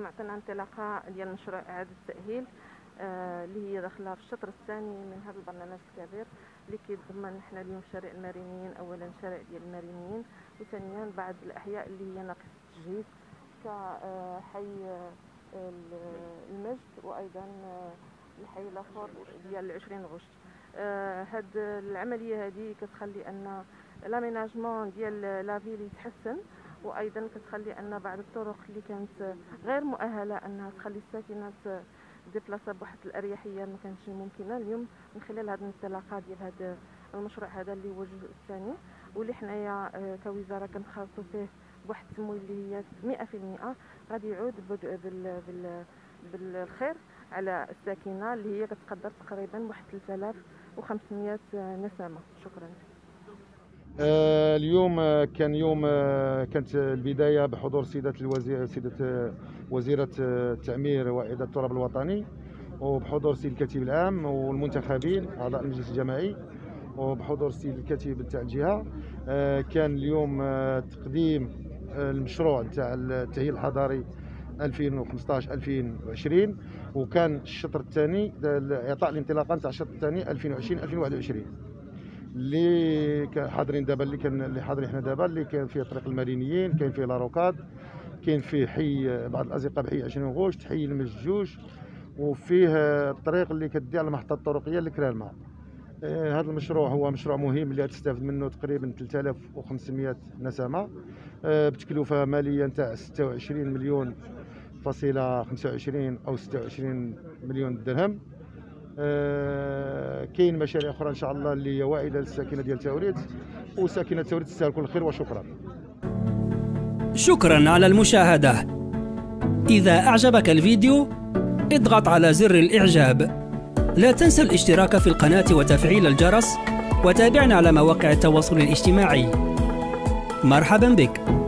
اليوم عطينا انطلاقه ديال مشروع اعاده التاهيل اللي هي داخله في الشطر الثاني من هذا البرنامج الكبير اللي كيتضمن حنا اليوم شارع المارينيين، اولا شارع ديال المارينيين، وثانيا بعض الاحياء اللي هي ناقصه التجهيز كحي المجد، وايضا الحي الاخر ديال 20 غشت. هاد العمليه هذه كتخلي ان لاميناجمون ديال لافيل يتحسن، وايضا كتخلي ان بعض الطرق اللي كانت غير مؤهله انها تخلي الساكنه ديبلاصا بواحد الاريحيه ما كانتش ممكنه. اليوم من خلال هذه الانطلاقه ديال هذا المشروع هذا اللي هو الجزء الثاني، واللي حنايا كوزاره كنخالطوا فيه بواحد التمويل اللي هي 100%، غادي يعود بالخير على الساكنه اللي هي كتقدر تقريبا واحد 3500 نسمه. شكرا. اليوم كان كانت البدايه بحضور سيده وزيره التعمير واعاده التراب الوطني، وبحضور سيد الكاتب العام والمنتخبين اعضاء المجلس الجماعي، وبحضور سيد الكاتب تاع الجهه. كان اليوم تقديم المشروع تاع التأهيل الحضري 2015-2020، وكان الشطر الثاني اعطاء الانطلاقه تاع الشطر الثاني 2020-2021 اللي حاضرين دابا، اللي حاضرين حنا دابا، اللي كان فيه طريق المارينيين، كاين فيه لاروكاد، كاين فيه حي بعض الازقه بحي 20 غشت، حي المجوج، وفيه الطريق اللي كدي على المحطه الطرقيه لكرالما. هذا المشروع هو مشروع مهم اللي تستافد منه تقريبا 3500 نسمه بتكلفه ماليه تاع 26 مليون فاصله 25 او 26 مليون درهم. كاين مشاريع اخرى ان شاء الله اللي هي واعده للساكنه ديال تاوريت، وساكنه تاوريت تستاهل كل خير وشكرا. شكرا على المشاهده. اذا اعجبك الفيديو اضغط على زر الاعجاب. لا تنسى الاشتراك في القناه وتفعيل الجرس، وتابعنا على مواقع التواصل الاجتماعي. مرحبا بك.